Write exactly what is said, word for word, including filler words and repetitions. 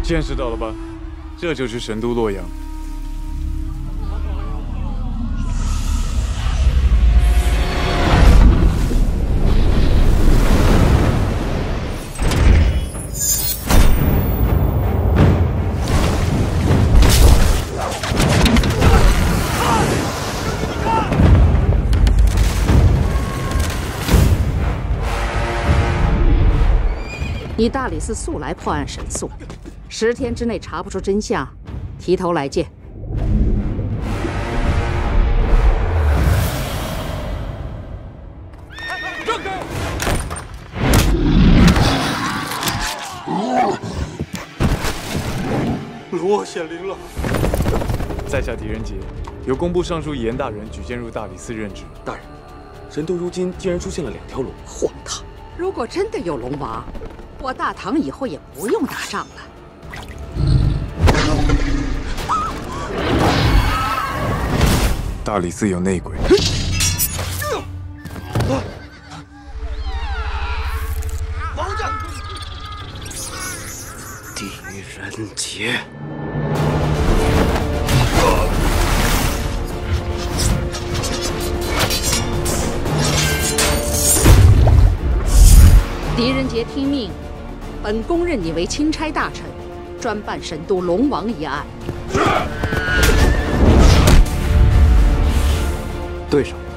见识到了吧？这就是神都洛阳。 你大理寺素来破案神速，十天之内查不出真相，提头来见。 让开！ 罗显灵了！ 在下狄仁杰，由工部尚书严大人举荐入大理寺任职。 大人，神都如今竟然出现了两条龙， 荒唐！如果真的有龙王，我大唐以后也不用打仗了。 大理寺有内鬼。 王战！狄仁杰。 狄仁杰听命，本宫任你为钦差大臣，专办神都龙王一案。 对上。